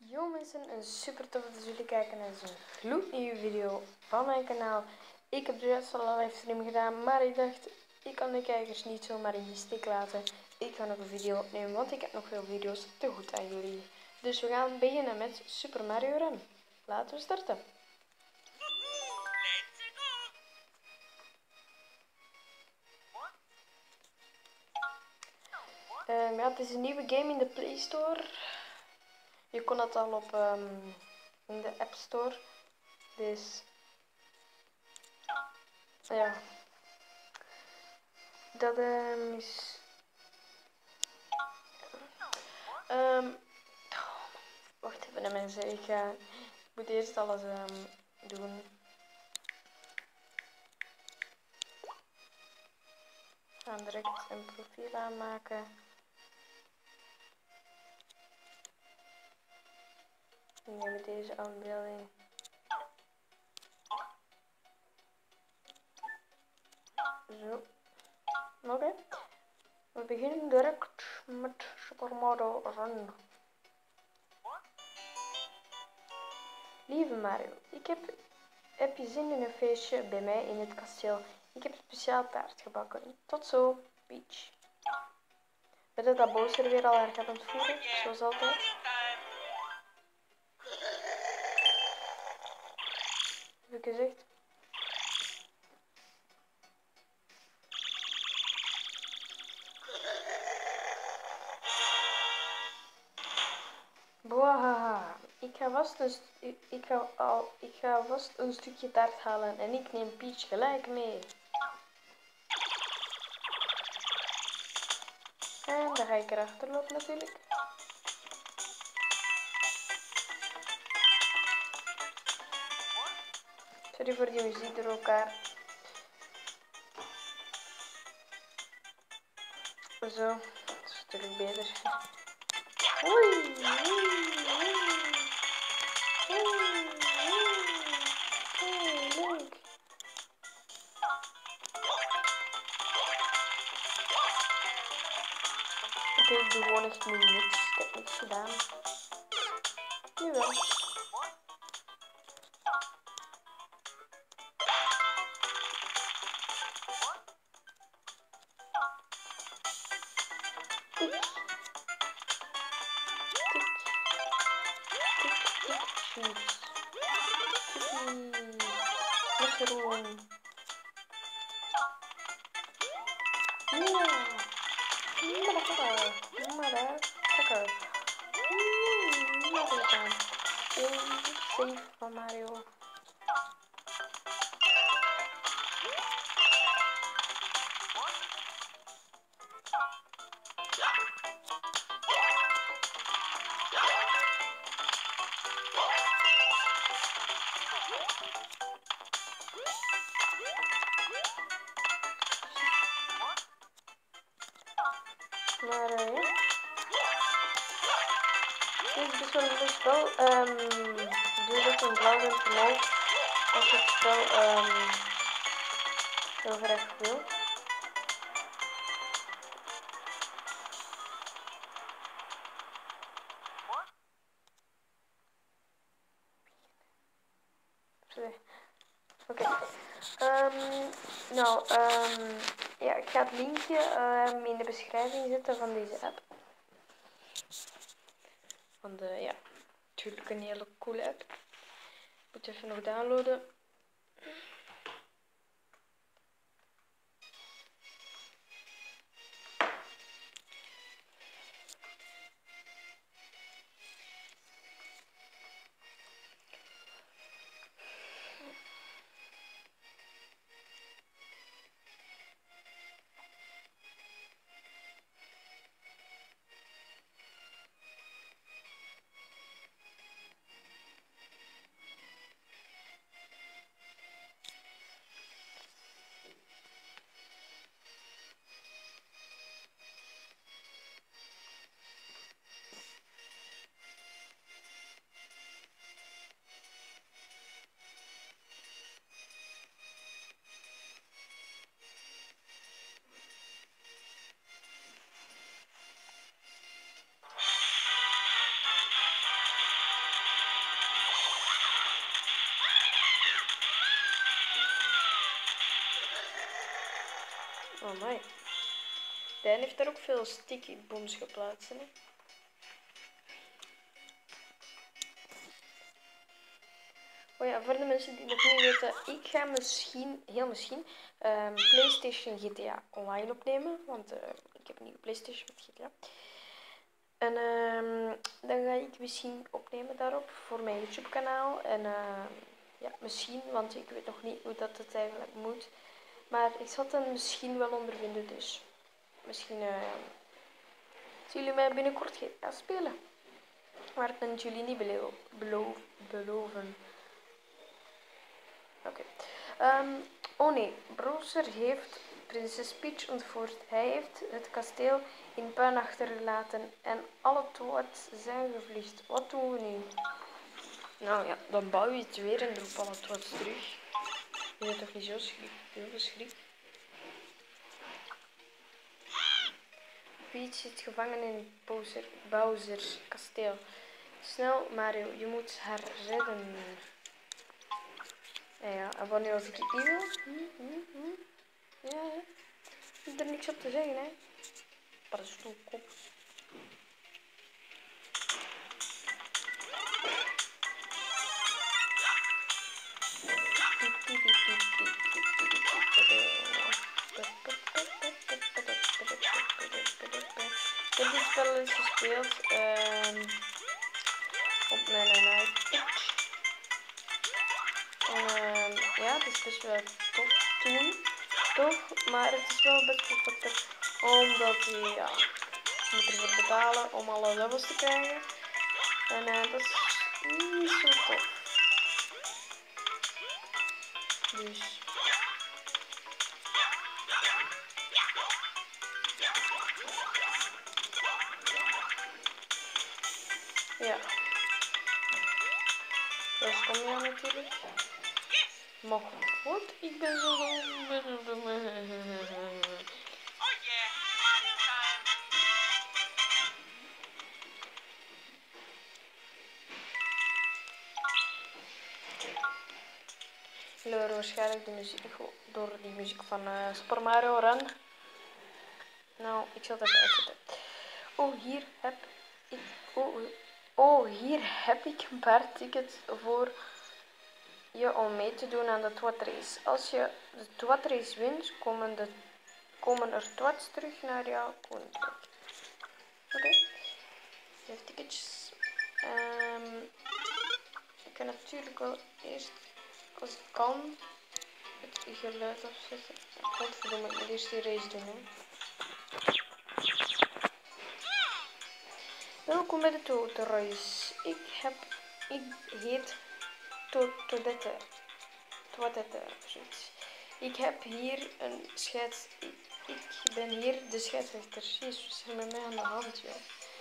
Yo mensen, een super tof dat jullie kijken naar zo'n gloednieuwe video van mijn kanaal. Ik heb juist al een livestream gedaan, maar ik dacht, ik kan de kijkers niet zomaar in de steek laten. Ik ga nog een video opnemen, want ik heb nog veel video's te goed aan jullie. Dus we gaan beginnen met Super Mario Run. Laten we starten. Ja, het is een nieuwe game in de Play Store. Je kon het al op in de App Store. Dus ja, dat is. Wacht even mensen, ik moet eerst alles doen. We gaan direct een profiel aanmaken. Ik neem deze afbeelding. Zo. Oké. We beginnen direct met Super Mario Run. Lieve Mario, heb je zin in een feestje bij mij in het kasteel? Ik heb speciaal taart gebakken. Tot zo, Peach. Weet dat Bowser weer al haar gaat ontvoeren, zoals altijd? Heb ik gezegd? Boah, ik ga vast een stukje taart halen en ik neem Peach gelijk mee. En dan ga ik erachter lopen natuurlijk. Sorry voor die muziek door elkaar. Zo, dat is natuurlijk beter. Oei, leuk. Oké, ik doe gewoon echt nu niks. Ik heb niks gedaan. Jawel. Tik. Chips. Mushroom. Yeah. Motherfucker. Save van Mario. Maar ja. Dit is best wel een leuk spel. Doe dat een blauw en omhoog als je het spel heel graag wil. Oké. Ja, ik ga het linkje in de beschrijving zetten van deze app. Van de, ja, natuurlijk een hele coole app. Ik moet even nog downloaden. Oh my. Dan heeft er ook veel sticky bombs geplaatst. Hè? Oh ja, voor de mensen die dat niet weten, ik ga misschien, heel misschien, PlayStation GTA Online opnemen. Want ik heb een nieuwe PlayStation met GTA. En dan ga ik misschien opnemen daarop voor mijn YouTube kanaal. En ja, misschien, want ik weet nog niet hoe dat het eigenlijk moet. Maar ik zal het dan misschien wel ondervinden, dus misschien zien jullie mij binnenkort gaan spelen. Maar ik kan het jullie niet beloven. Oké. Oh nee, Browser heeft prinses Peach ontvoerd. Hij heeft het kasteel in puin achtergelaten en alle toads zijn gevlucht. Wat doen we nu? Nou ja, dan bouw je het weer en roep alle toads terug. Je bent toch niet zo heel verschrikt? Peach zit gevangen in Bowser's kasteel. Snel, Mario, je moet haar redden. Ja, en wanneer als ik die wil? Ja, hè? Ik heb er niks op te zeggen, hè? Paddenstoelkop. Ik heb dit spel eens gespeeld op mijn iPad. En ja, het is best wel tof toen. Tof, maar het is wel best wel tof. Omdat je, ja, je moet ervoor betalen om alle levels te krijgen. En dat is niet zo tof. Dus. Ja. Dat kom je natuurlijk. Maar goed, ik ben zo dom. Jullie horen waarschijnlijk de muziek door die muziek van Super Mario Run. Nou, ik zal het even uitzetten. Hier heb ik een paar tickets voor je om mee te doen aan de Twat Race. Als je de Twat Race wint, komen er twats terug naar jouw koninkrijk. Oké. Je hebt ticketjes. Ik kan natuurlijk wel eerst, als ik kan, het geluid afzetten. Godverdomme, ik moet eerst die race doen, hè. Welkom bij de Twat Race. Ik heet Toadette, zoiets. Ik heb hier een Ik ben hier de scheidsrechter. Jezus, wat is er met mij aan de hand, joh.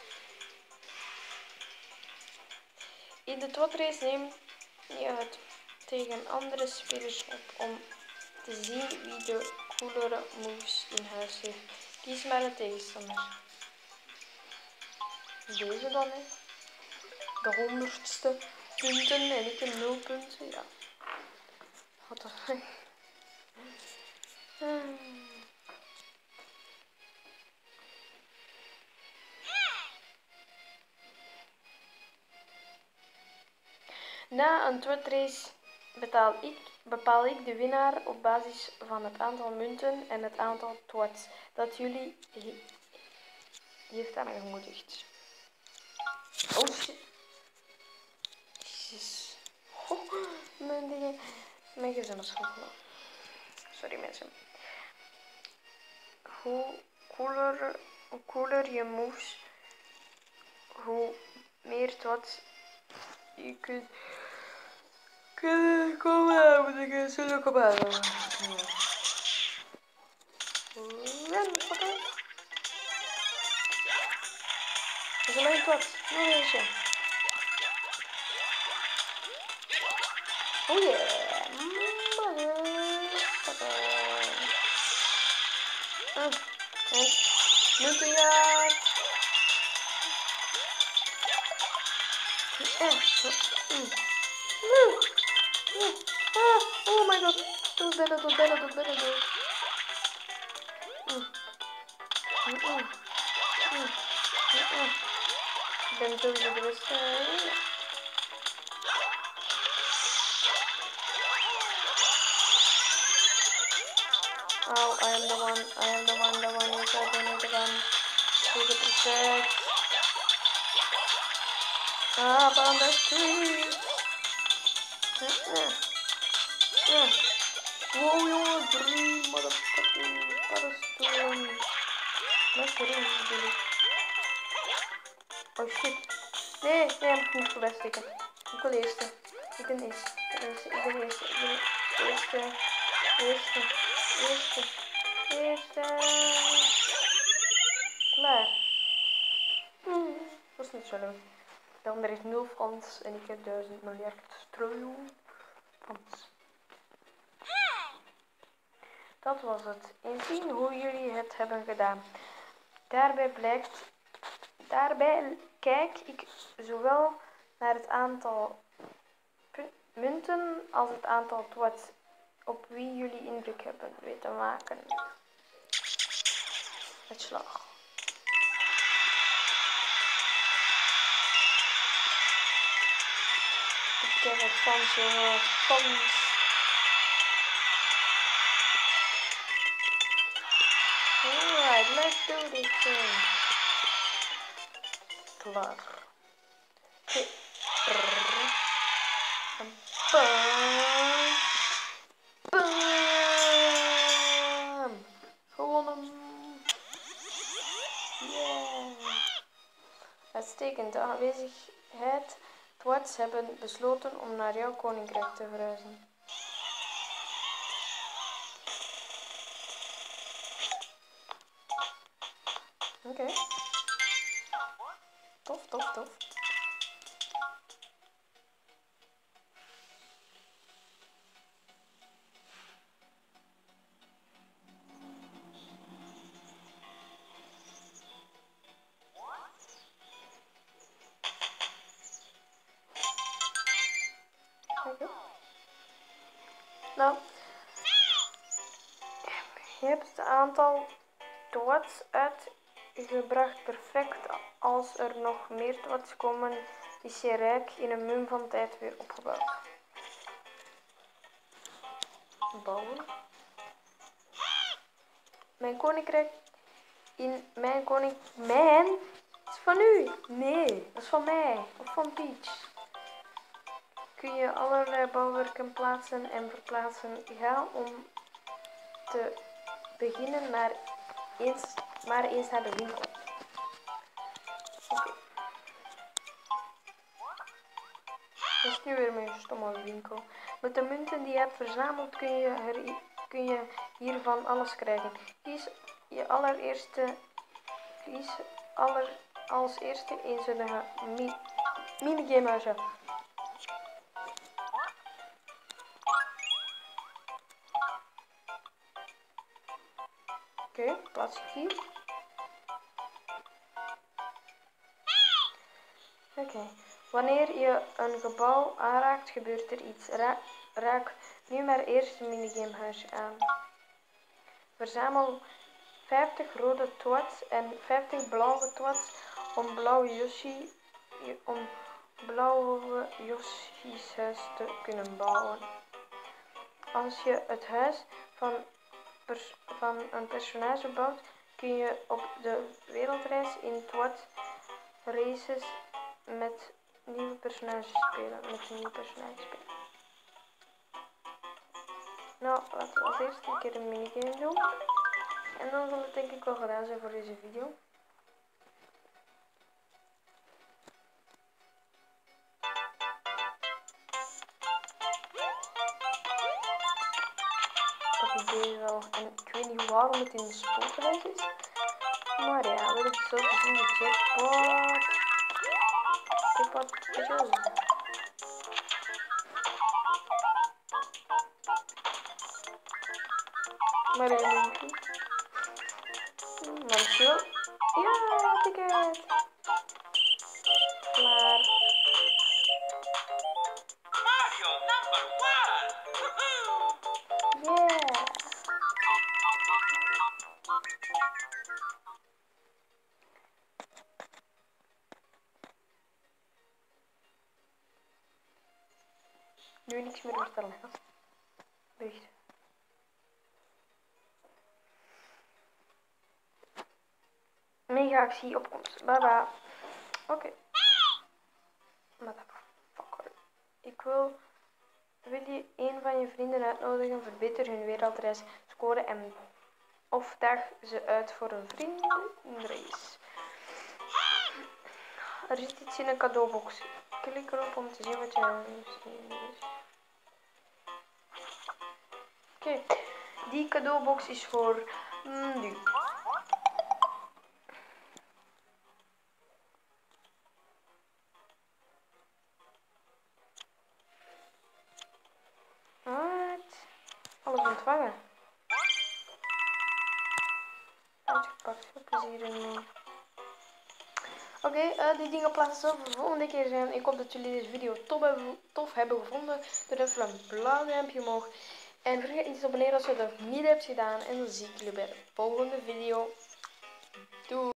In de Twat Race neem je het tegen andere spelers op om te zien wie de coolere moves in huis heeft. Kies maar een tegenstander. Deze dan, hè. De 100ste punten en ik heb 0 punten, ja. Wat de fuck. Na een Twat Race bepaal ik de winnaar op basis van het aantal munten en het aantal twats dat jullie heeft aangemoedigd. Oh shit. Jezus. Oh, mijn dingen. Mijn gezin is gevallen. Sorry mensen. Hoe cooler je moves, hoe meer twats je kunt komen. Moet ik zullen komen. Oké. Dat is alleen twat. Nog eentje. Oh yeah. Motherfucker. En muntenjaar. Oh my god. Doe bijna dood. Ik ben sowieso de beste. Oh, I am the one, yes, I ben the one. Take it respect. Ah, on the street. Wow, jongen, 3 motherfucking paddenstoelen. Lekker in, bedoel ik. Oh shit. Nee, hij mag niet voorbij steken. Ik wil eerste. Ik ben eerste. Klaar. Dat is niet zo leuk. De ander heeft 0 Frans en ik heb 1000 miljard triljoen Frans. Dat was het. En zien hoe jullie het hebben gedaan. Daarbij kijk ik zowel naar het aantal munten als het aantal twats op wie jullie indruk hebben weten maken. Het slag. Ik heb het Frans, jongen. Frans. Alright, let's do this thing. Klaar. Bam! Gewonnen. Yeah. Uitstekend. De aanwezigheid twats hebben besloten om naar jouw koninkrijk te verhuizen. Oké. Tof. Oké. Nou, je hebt het aantal twats uitgebracht perfect. Als er nog meer twats komen, is je rijk in een mum van tijd weer opgebouwd. Bouwen. Mijn koninkrijk Mijn is van u. Nee, dat is van mij. Of van Peach. Kun je allerlei bouwwerken plaatsen en verplaatsen. Ga om te beginnen maar eens naar de winkel. Oké. Dat is nu weer mijn stomme winkel. Met de munten die je hebt verzameld kun je hiervan alles krijgen. Kies als eerste eenzinnige minigame uit. Oké, plaats ik hier. Oké. Wanneer je een gebouw aanraakt, gebeurt er iets. Raak nu maar eerst een minigamehuisje aan. Verzamel 50 rode twats en 50 blauwe twats om blauwe Yoshi's huis te kunnen bouwen. Als je het huis van een personage bouwt, kun je op de wereldreis in twat races met nieuwe personages spelen. Nou, laten we als eerste een keer een minigame doen. En dan zal het denk ik wel gedaan zijn voor deze video. Dat idee wel. En ik weet niet waarom het in de spookhuis is. Maar ja, we hebben zo gezien de jackpot. Maar zo. Ja, ticket. Klaar. Mario number 1. Yeah. Nu niks meer vertellen. Bericht. Mega actie opkomst. Bye. Oké. Motherfucker. Wil je een van je vrienden uitnodigen? Verbeter hun wereldreis, scoren en of dag ze uit voor een vriendenrace. Er zit iets in een cadeaubox. Klik erop om te zien wat je is. Oké, die cadeaubox is voor nu. Alles ontvangen. Uitgepakt. Veel plezier ermee. Oké, die dingen plaatsen zo voor de volgende keer zijn. Ik hoop dat jullie deze video tof hebben gevonden. Doe even een blauw duimpje omhoog. En vergeet niet te abonneren als je dat niet hebt gedaan. En dan zie ik jullie bij de volgende video. Doei!